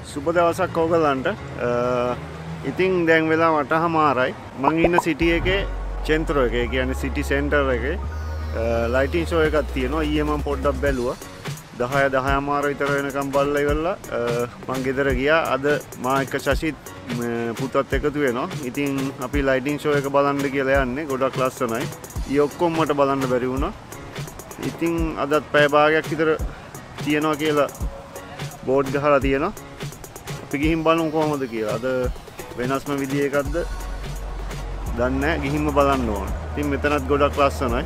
සුබ දවසක් ඕගලන්ට. ඉතින් දැන් වෙලා 8:00මාරයි. මං ඉන්න සිටි එකේ චෙන්ත්‍රෝ එකේ, කියන්නේ සිටි සෙන්ටර් එකේ ලයිටින් ෂෝ එකක් තියෙනවා. ඊයේ මම පොඩ්ඩක් බැලුවා. 10:00මාර විතර වෙනකම් බලලා ඉවරලා මං ගෙදර ගියා. අද මා එක්ක ශෂිත් පුතත් එකතු වෙනවා. ඉතින් අපි ලයිටින් ෂෝ එක බලන්න කියලා යන්නේ. ගොඩක් ලස්සනයි. ඊ ඔක්කොම මට බලන්න බැරි වුණා. ඉතින් අදත් පැය භාගයක් විතර තියෙනවා කියලා බෝඩ් ගහලා තියෙනවා. අපි ගිහින් බලමු කොහොමද කියලා. අද වෙනස්ම විදිය එකක්ද දන්නේ නැහැ. ගිහින්ම බලන්න ඕන. ඉතින් මෙතනත් ගොඩක් ලස්සනයි.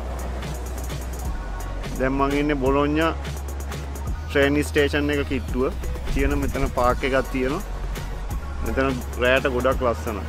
දැන් මම ඉන්නේ බොලොඤ්ඤා ට්‍රේන් ස්ටේෂන් එක කිට්ටුව. තියෙන මෙතන පාර්ක් එකක් තියෙනවා. මෙතන රැයට ගොඩක් ලස්සනයි.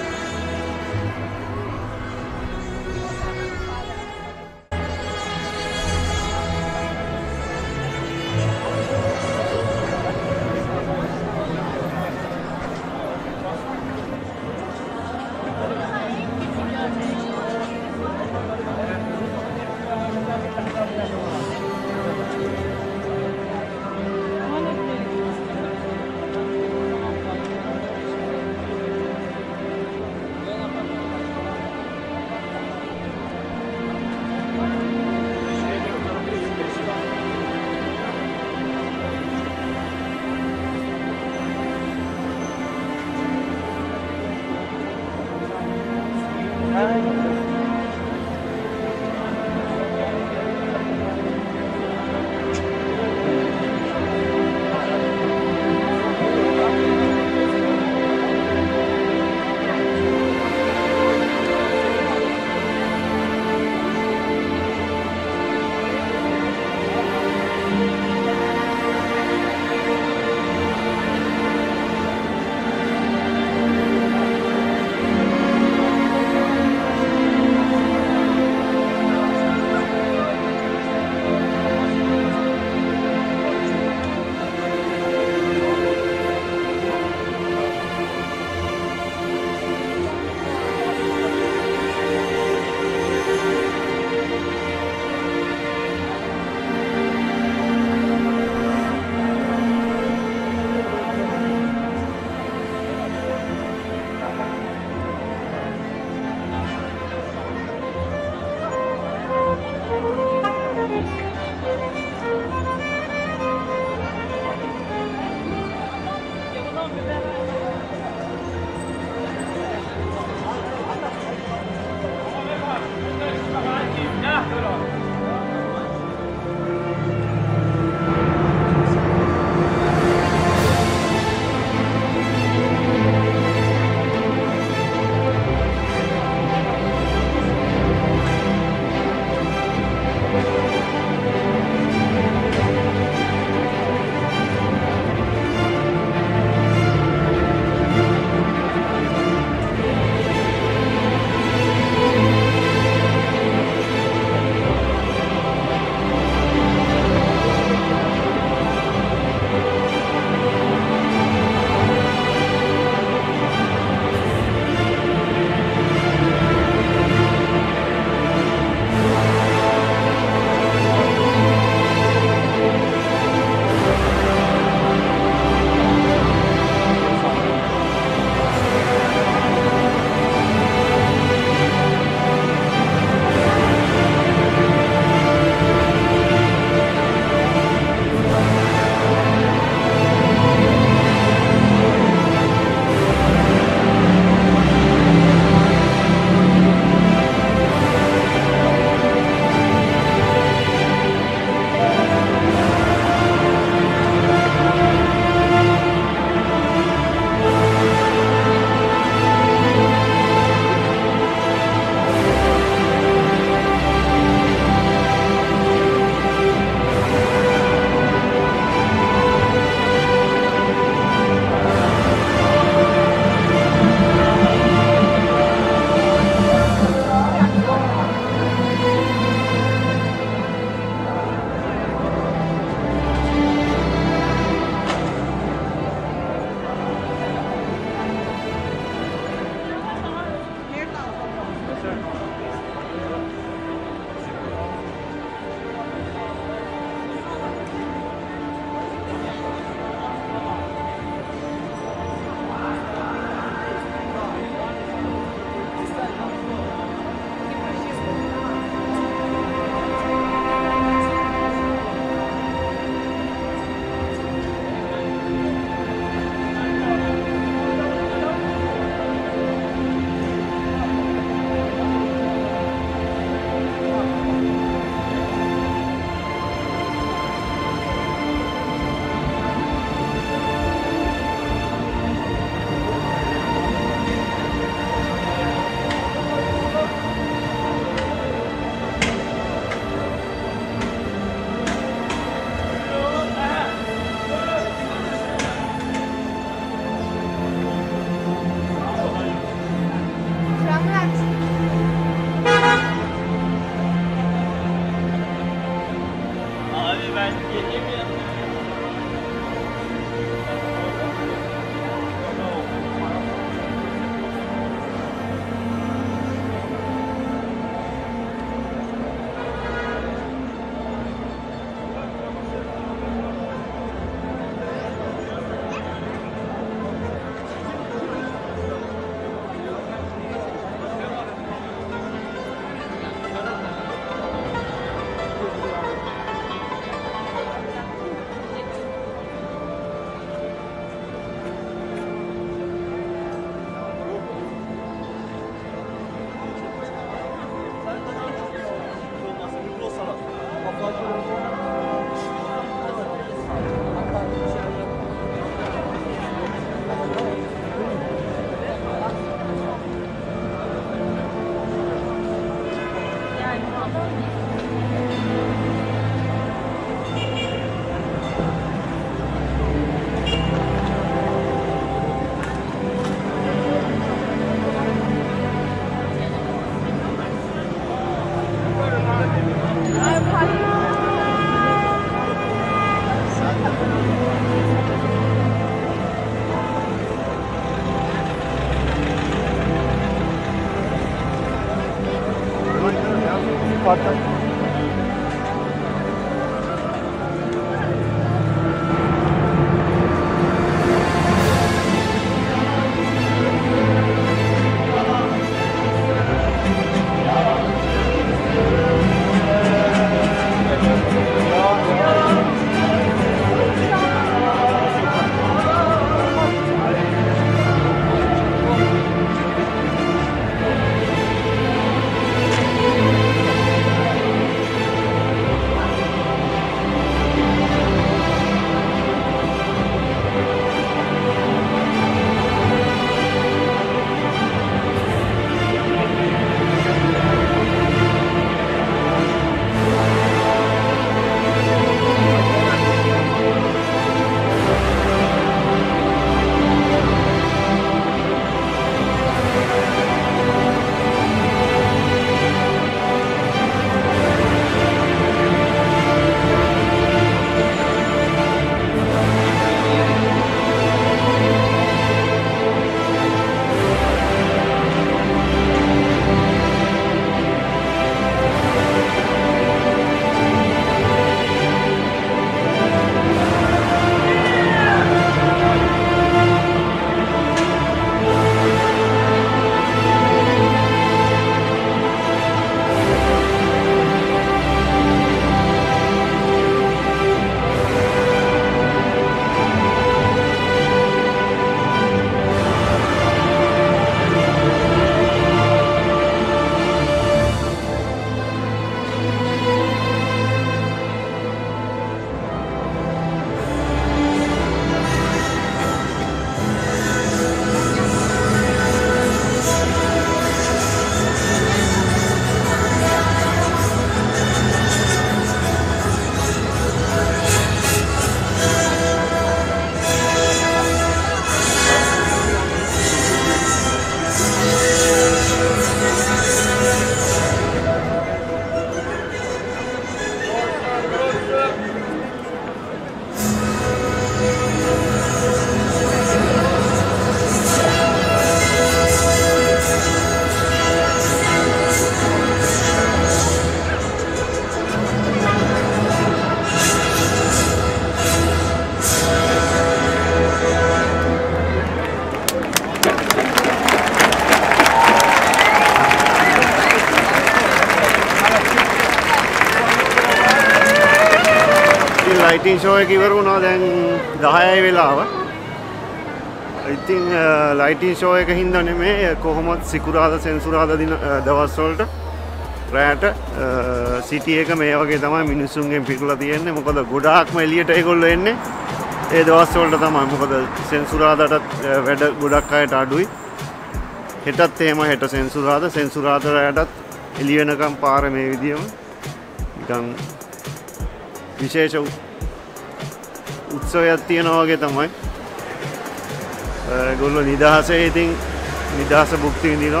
ලයිටින් ෂෝ එක ඉවර වුණා දැන් 10යි වෙලාව. ඉතින් ලයිටින් ෂෝ එක හින්දා නෙමෙයි කොහොමද සිකුරාදා සෙන්සුරාදා දින දවස් වලට රැට සිටි එක මේ වගේ තමයි මිනිස්සුන්ගෙන් පිරලා තියෙන්නේ. මොකද ගොඩාක්ම එළියට ඒගොල්ලෝ එන්නේ ඒ දවස් වලට තමයි. මොකද සෙන්සුරාදාටත් වැඩ ගොඩක් අයට අඩුයි. හෙටත් එහෙම හෙට සෙන්සුරාදා රැටත් එළිය වෙනකම් පාර මේ විදියම නිකන් විශේෂ උත්සවයක් තියෙනවා වගේ තමයි. ඒගොල්ලෝ නිදහසේ ඉතින් නිදහස භුක්ති විඳිනවා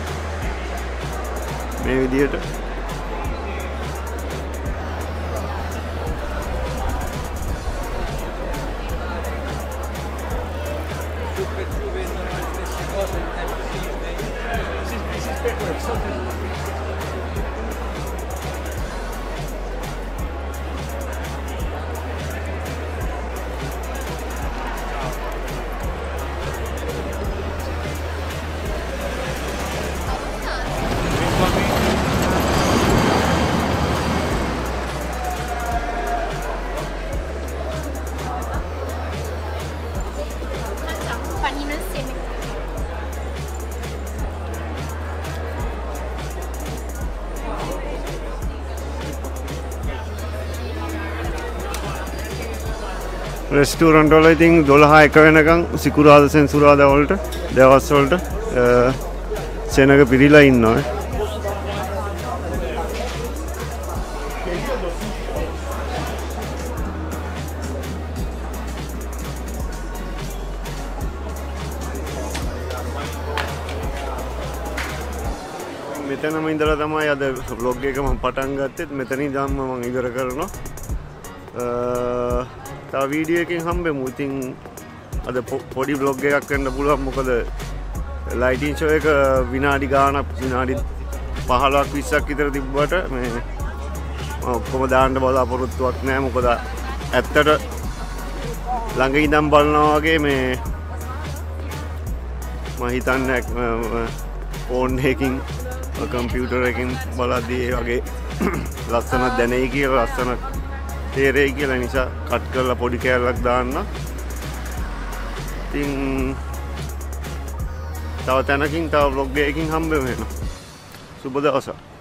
මේ විදියට. රෙස්ටෝරන්ට් වල ඉතින් 12 1 වෙනකන් සිකුරාදා සෙන්සුරාදා වලට දවස් වලට සෙනග පිරීලා ඉන්නවා. මෙතනම ඉඳලා තමයි අද vlog එක මම පටන් ගත්තේ. මෙතනින් ඉඳන්ම මම ඉවර කරනවා. තව වීඩියෝ එකකින් හම්බෙමු. ඉතින් අද පොඩි vlog එකක් වෙන්න පුළුවන්. මොකද ලයිටින් ෂෝ එක විනාඩි ගාණක් විනාඩි 15ක් 20ක් විතර තිබ්බට මේ ඔක්කොම දාන්න බලාපොරොත්තුවක් නැහැ. මොකද ඇත්තට ළඟ ඉඳන් බලනවා වගේ මේ මම හිතන්නේ ෆෝන් එකකින් කම්පියුටර් එකකින් බලද්දී ඒ වගේ ලස්සනක් දැනෙයි කියලා ලස්සනක් තේරෙයි කියලා නිසා කට් කරලා පොඩි කෑල්ලක් දාන්න. ඉතින් තව තැනකින් තව vlog එකකින් හම්බ වෙනවා. සුබ දවසක්.